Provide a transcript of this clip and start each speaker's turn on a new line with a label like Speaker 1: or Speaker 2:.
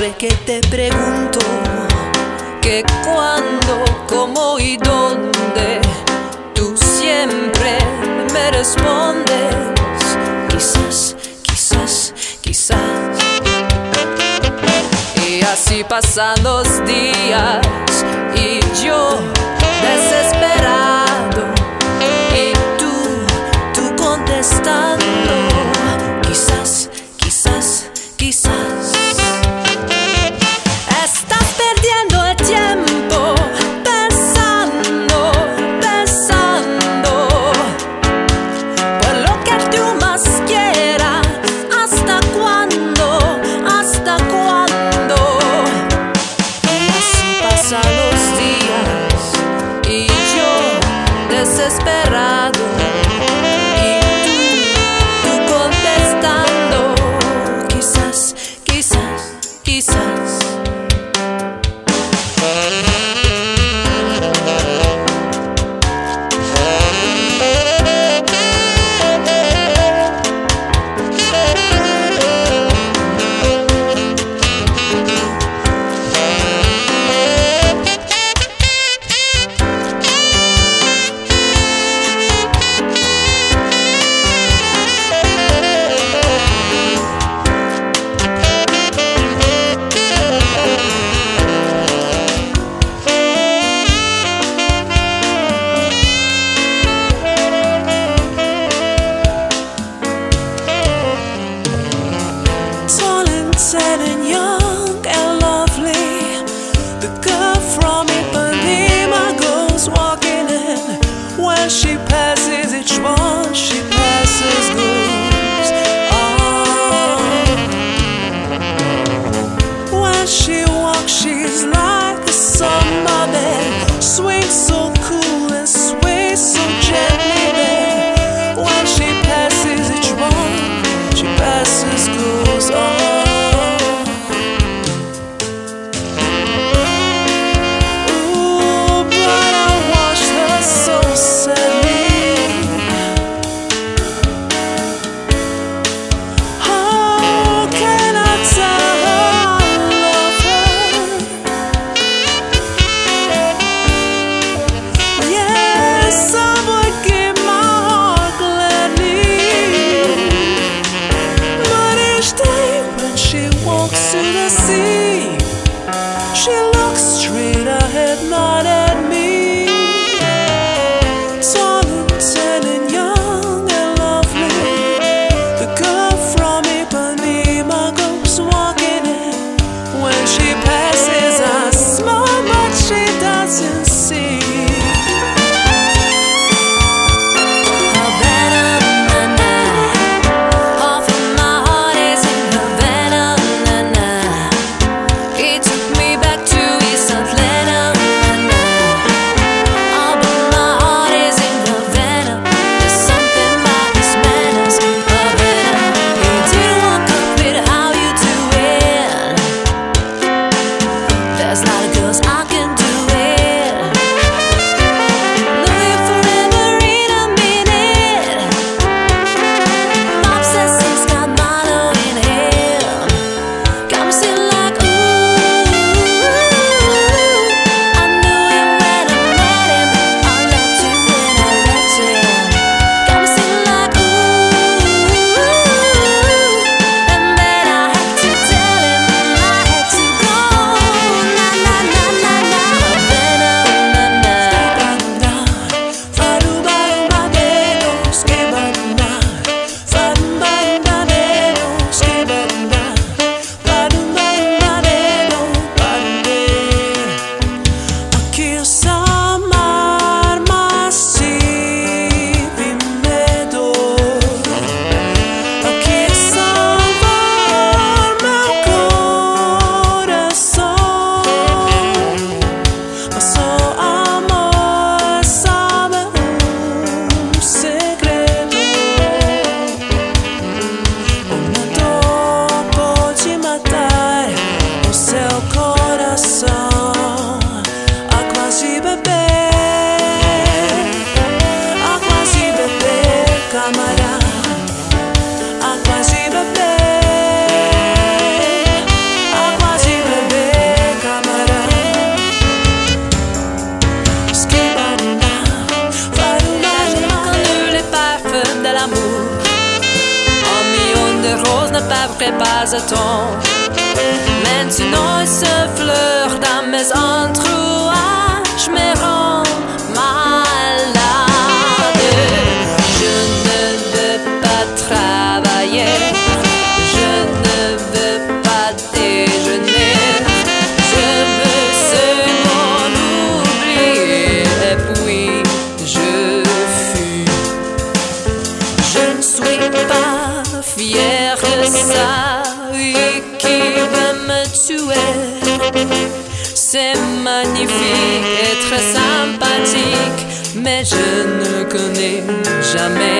Speaker 1: Siempre que te pregunto que cuándo, cómo y dónde, tú siempre me respondes quizás, quizás, quizás. Y así pasan los días y yo desesperado y tú contestando quizás, quizás, quizás. Estás perdiendo el tiempo pensando, pensando por lo que tú más quieras. ¿Hasta cuándo? ¿Hasta cuándo? Y así pasan los días y yo n'arriverai pas à temps. Maintenant il se fleure dans mes entourages, me rend malade. Je ne veux pas travailler, je ne veux pas déjeuner, je veux seulement oublier et puis je fuis. Je ne suis pas fière de ça, oui, qui va me tuer. C'est magnifique et très sympathique, mais je ne connais jamais